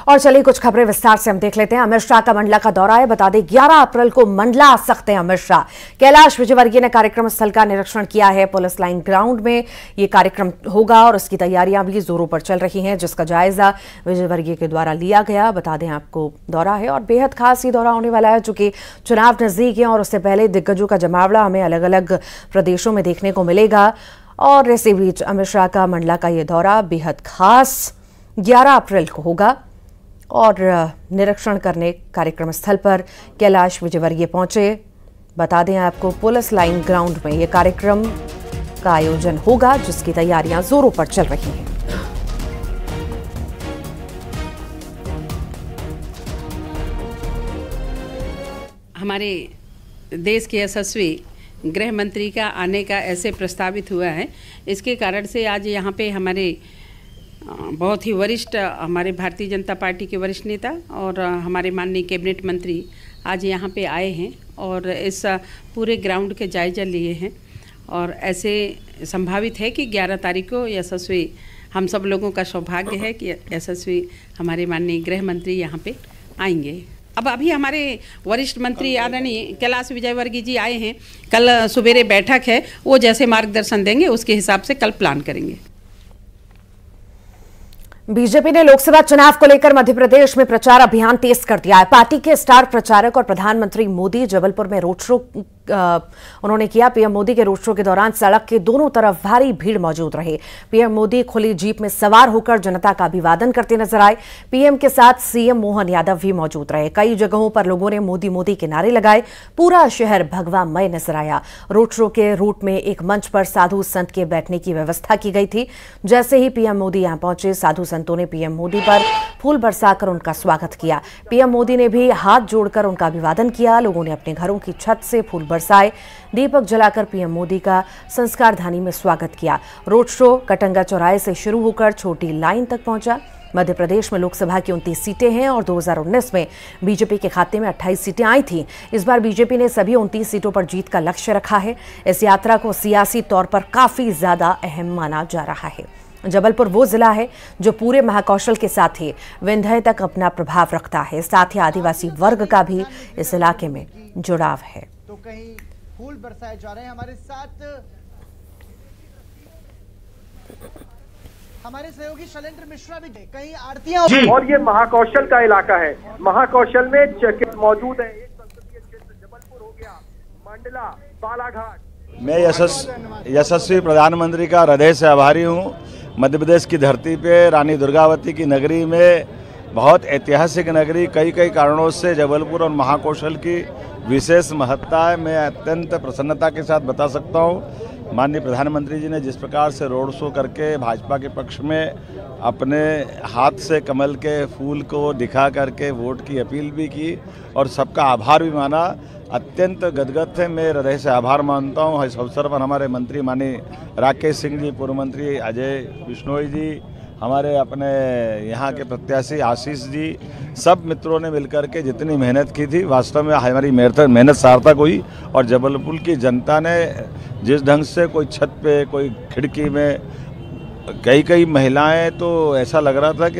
और चलिए कुछ खबरें विस्तार से हम देख लेते हैं। अमित शाह का मंडला का दौरा है। बता दें 11 अप्रैल को मंडला आ सकते हैं अमित शाह। कैलाश विजयवर्गीय ने कार्यक्रम स्थल का निरीक्षण किया है। पुलिस लाइन ग्राउंड में ये कार्यक्रम होगा और उसकी तैयारियां भी जोरों पर चल रही हैं, जिसका जायजा विजयवर्गीय के द्वारा लिया गया। बता दें आपको दौरा है और बेहद खास ये दौरा होने वाला है, चूंकि चुनाव नजदीक है और उससे पहले दिग्गजों का जमावड़ा हमें अलग अलग प्रदेशों में देखने को मिलेगा। और इसी बीच अमित शाह का मंडला का ये दौरा बेहद खास 11 अप्रैल को होगा और निरीक्षण करने कार्यक्रम स्थल पर कैलाश विजयवर्गीय पहुंचे। बता दें आपको पुलिस लाइन ग्राउंड में यह कार्यक्रम का आयोजन होगा, जिसकी तैयारियां जोरों पर चल रही हैं। हमारे देश के यशस्वी गृह मंत्री का आने का ऐसे प्रस्तावित हुआ है, इसके कारण से आज यहाँ पे हमारे बहुत ही वरिष्ठ हमारे भारतीय जनता पार्टी के वरिष्ठ नेता और हमारे माननीय कैबिनेट मंत्री आज यहाँ पे आए हैं और इस पूरे ग्राउंड के जायजा लिए हैं। और ऐसे संभावित है कि 11 तारीख को यशस्वी, हम सब लोगों का सौभाग्य है कि यशस्वी हमारे माननीय गृह मंत्री यहाँ पे आएंगे। अब अभी हमारे वरिष्ठ मंत्री आदरणीय कैलाश विजयवर्गीय जी आए हैं। कल सुबेरे बैठक है, वो जैसे मार्गदर्शन देंगे उसके हिसाब से कल प्लान करेंगे। बीजेपी ने लोकसभा चुनाव को लेकर मध्य प्रदेश में प्रचार अभियान तेज कर दिया है। पार्टी के स्टार प्रचारक और प्रधानमंत्री मोदी जबलपुर में रोड शो उन्होंने किया। पीएम मोदी के रोड शो के दौरान सड़क के दोनों तरफ भारी भीड़ मौजूद रही। पीएम मोदी खुली जीप में सवार होकर जनता का अभिवादन करते नजर आए। पीएम के साथ सीएम मोहन यादव भी मौजूद रहे। कई जगहों पर लोगों ने मोदी मोदी के नारे लगाए। पूरा शहर भगवामय नजर आया। रोड शो के रूट में एक मंच पर साधु संत के बैठने की व्यवस्था की गई थी। जैसे ही पीएम मोदी यहां पहुंचे, साधु संतों ने पीएम मोदी पर फूल बरसाकर उनका स्वागत किया। पीएम मोदी ने भी हाथ जोड़कर उनका अभिवादन किया। लोगों ने अपने घरों की छत से फूल बरसाए, दीपक जलाकर पीएम मोदी का संस्कारधानी में स्वागत किया। रोड शो कटंगा चौराहे से शुरू होकर छोटी लाइन तक पहुंचा। मध्य प्रदेश में लोकसभा की 29 सीटें हैं और 2019 में बीजेपी के खाते में 28 सीटें आई थीं। इस बार बीजेपी ने सभी 29 सीटों पर जीत का लक्ष्य रखा है। इस यात्रा को सियासी तौर पर काफी ज्यादा अहम माना जा रहा है। जबलपुर वो जिला है जो पूरे महाकौशल के साथ ही विंध्य तक अपना प्रभाव रखता है। साथ ही आदिवासी वर्ग का भी इस इलाके में जुड़ाव है। तो कहीं फूल बरसाए जा रहे हैं। हमारे साथ हमारे सहयोगी शैलेंद्र मिश्रा भी कहीं आरतियां और ये महाकौशल का इलाका है। महाकौशल में चकित मौजूद है। एक संसदीय क्षेत्र जबलपुर हो गया, मंडला, बालाघाट। मैं यशस्वी प्रधानमंत्री का हृदय से आभारी हूँ। मध्य प्रदेश की धरती पे रानी दुर्गावती की नगरी में, बहुत ऐतिहासिक नगरी, कई कारणों से जबलपुर और महाकौशल की विशेष महत्ता है। मैं अत्यंत प्रसन्नता के साथ बता सकता हूँ, माननीय प्रधानमंत्री जी ने जिस प्रकार से रोड शो करके भाजपा के पक्ष में अपने हाथ से कमल के फूल को दिखा करके वोट की अपील भी की और सबका आभार भी माना, अत्यंत गदगद थे। मैं हृदय से आभार मानता हूँ। इस अवसर पर हमारे मंत्री माननीय राकेश सिंह जी, पूर्व मंत्री अजय बिश्नोई जी, हमारे अपने यहाँ के प्रत्याशी आशीष जी, सब मित्रों ने मिलकर के जितनी मेहनत की थी, वास्तव में हमारी मेहनत सार्थक हुई। और जबलपुर की जनता ने जिस ढंग से, कोई छत पे, कोई खिड़की में, कई महिलाएं, तो ऐसा लग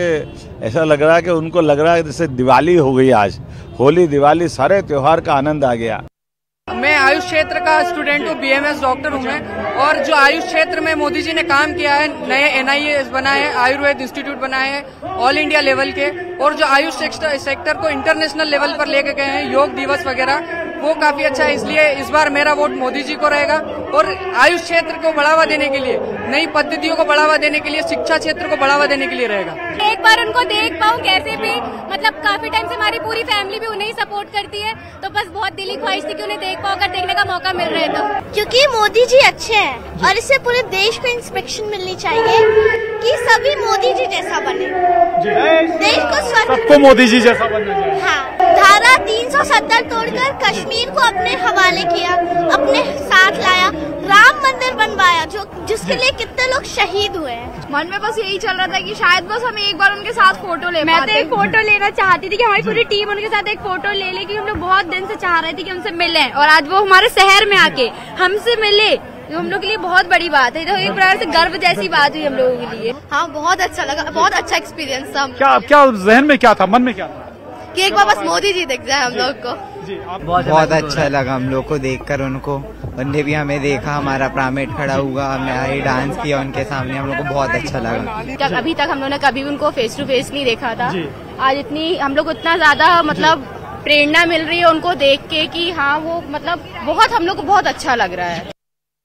रहा है कि उनको लग रहा है जैसे दिवाली हो गई। आज होली, दिवाली, सारे त्योहार का आनंद आ गया। मैं आयुष क्षेत्र का स्टूडेंट हूँ, BMS डॉक्टर हूँ मैं। और जो आयुष क्षेत्र में मोदी जी ने काम किया है, नए NIAS बनाए हैं, आयुर्वेद इंस्टीट्यूट बनाए हैं ऑल इंडिया लेवल के, और जो आयुष सेक्टर को इंटरनेशनल लेवल पर लेके गए हैं, योग दिवस वगैरह, वो काफी अच्छा है। इसलिए इस बार मेरा वोट मोदी जी को रहेगा। और आयुष क्षेत्र को बढ़ावा देने के लिए, नई पद्धतियों को बढ़ावा देने के लिए, शिक्षा क्षेत्र को बढ़ावा देने के लिए रहेगा। एक बार उनको देख पाऊँ कैसे भी, मतलब काफी टाइम से हमारी पूरी फैमिली भी उन्हें ही सपोर्ट करती है, तो बस बहुत दिली ख्वाहिश थी कि उन्हें देख पाओ, अगर देखने का मौका मिल रहा है तो। क्योंकि मोदी जी अच्छे हैं और इससे पूरे देश को इंस्पिरेशन मिलनी चाहिए कि सभी मोदी जी जैसा बने, देश को सबको मोदी जी जैसा बनना चाहिए। हाँ, धारा 370 तोड़कर कश्मीर को अपने हवाले किया, अपने साथ लाया, राम मंदिर बनवाया, जिसके लिए कितने लोग शहीद हुए हैं। मन में बस यही चल रहा था कि शायद बस हम एक बार उनके साथ फोटो ले। मैं तो एक फोटो लेना चाहती थी कि हमारी पूरी टीम उनके साथ एक फोटो ले ले, कि हम लोग बहुत दिन से चाह रहे थे कि हमसे मिले, और आज वो हमारे शहर में आके हमसे मिले। तो हम लोग के लिए बहुत बड़ी बात है, तो एक प्रकार से गर्व जैसी बात हुई हम लोगों के लिए। हाँ, बहुत अच्छा लगा, बहुत अच्छा एक्सपीरियंस था। क्या जहन में क्या था, मन में क्या था कि एक बार बस मोदी जी दिख जाए हम लोग को। जी, बहुत अच्छा लगा हम लोग को देखकर उनको। उनने भी हमें देखा, हमारा प्राइमेट खड़ा हुआ, हमने डांस किया उनके सामने, हम लोग को बहुत अच्छा लगा। अभी तक हम लोगों ने कभी उनको फेस टू फेस नहीं देखा था। आज इतनी हम लोग इतना ज्यादा मतलब प्रेरणा मिल रही है उनको देख के कि हाँ वो मतलब बहुत हम लोग को बहुत अच्छा लग रहा है।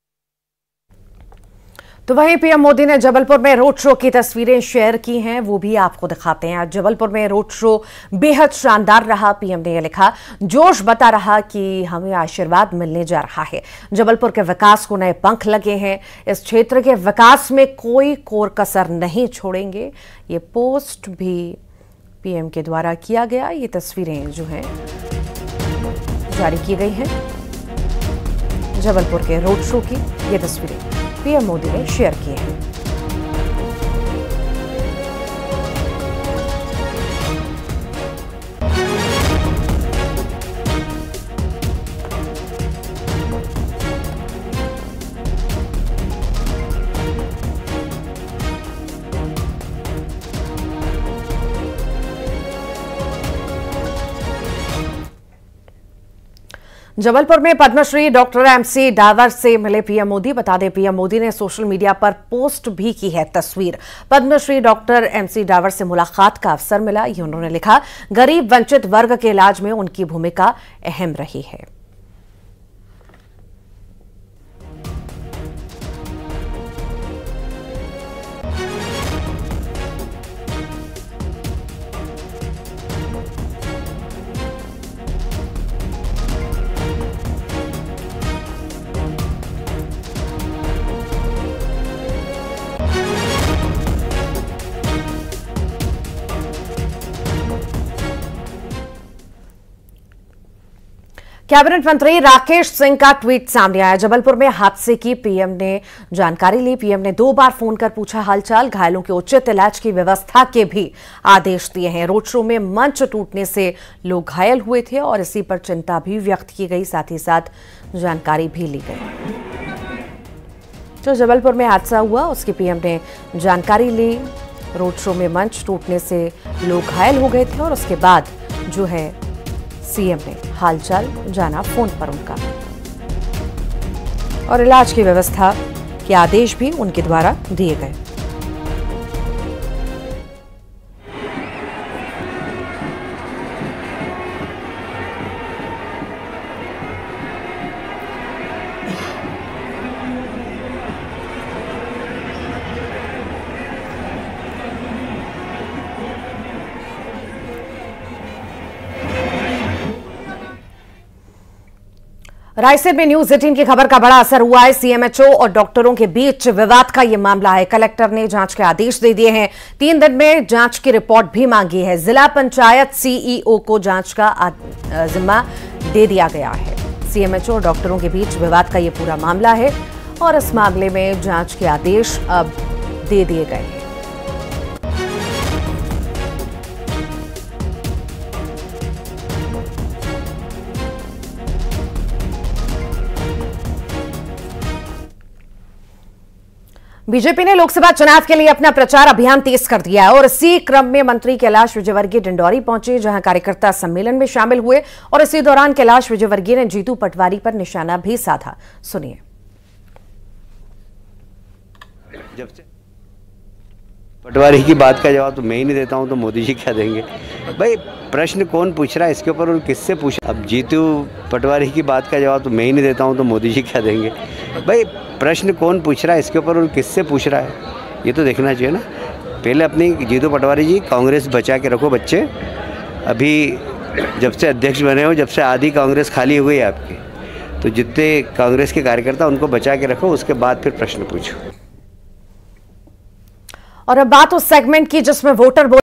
तो वहीं पीएम मोदी ने जबलपुर में रोड शो की तस्वीरें शेयर की हैं, वो भी आपको दिखाते हैं। आज जबलपुर में रोड शो बेहद शानदार रहा। पीएम ने यह लिखा, जोश बता रहा कि हमें आशीर्वाद मिलने जा रहा है। जबलपुर के विकास को नए पंख लगे हैं। इस क्षेत्र के विकास में कोई कोर कसर नहीं छोड़ेंगे। ये पोस्ट भी पीएम के द्वारा किया गया। ये तस्वीरें जो हैं जारी की गई हैं जबलपुर के रोड शो की। ये तस्वीरें पीएम मोदी ने शेयर की हैं। जबलपुर में पद्मश्री डॉक्टर एमसी डावर से मिले पीएम मोदी। बता दें, पीएम मोदी ने सोशल मीडिया पर पोस्ट भी की है तस्वीर। पद्मश्री डॉक्टर एमसी डावर से मुलाकात का अवसर मिला। ये उन्होंने लिखा, गरीब वंचित वर्ग के इलाज में उनकी भूमिका अहम रही है। कैबिनेट मंत्री राकेश सिंह का ट्वीट सामने आया। जबलपुर में हादसे की पीएम ने जानकारी ली। पीएम ने 2 बार फोन कर पूछा हालचाल। घायलों के उचित इलाज की व्यवस्था के भी आदेश दिए हैं। रोड शो में मंच टूटने से लोग घायल हुए थे और इसी पर चिंता भी व्यक्त की गई, साथ ही साथ जानकारी भी ली गई। जो जबलपुर में हादसा हुआ उसकी पीएम ने जानकारी ली। रोड शो में मंच टूटने से लोग घायल हो गए थे और उसके बाद जो है सीएम ने हालचाल जाना फोन पर उनका, और इलाज की व्यवस्था के आदेश भी उनके द्वारा दिए गए। रायसेन में न्यूज 18 की खबर का बड़ा असर हुआ है। सीएमएचओ और डॉक्टरों के बीच विवाद का यह मामला है। कलेक्टर ने जांच के आदेश दे दिए हैं। 3 दिन में जांच की रिपोर्ट भी मांगी है। जिला पंचायत सीईओ को जांच का जिम्मा दे दिया गया है। सीएमएचओ और डॉक्टरों के बीच विवाद का यह पूरा मामला है और इस मामले में जांच के आदेश अब दे दिए गए हैं। बीजेपी ने लोकसभा चुनाव के लिए अपना प्रचार अभियान तेज कर दिया है और इसी क्रम में मंत्री कैलाश विजयवर्गीय डिंडौरी पहुंचे, जहां कार्यकर्ता सम्मेलन में शामिल हुए और इसी दौरान कैलाश विजयवर्गीय ने जीतू पटवारी पर निशाना भी साधा। सुनिए। जब से पटवारी की बात का जवाब तो मैं ही नहीं देता हूं तो मोदी जी क्या देंगे? भाई प्रश्न कौन पूछ रहा है इसके ऊपर और किससे पूछ? अब जीतू पटवारी की बात का जवाब तो मैं ही नहीं देता हूं तो मोदी जी क्या देंगे? भाई प्रश्न कौन पूछ रहा है इसके ऊपर और किससे पूछ रहा है, ये तो देखना चाहिए ना। पहले अपनी जीतू पटवारी जी कांग्रेस बचा के रखो बच्चे। अभी जब से अध्यक्ष बने हो, जब से आधी कांग्रेस खाली हो गई आपकी, तो जितने कांग्रेस के कार्यकर्ता उनको बचा के रखो, उसके बाद फिर प्रश्न पूछो। और अब बात उस सेगमेंट की जिसमें वोटर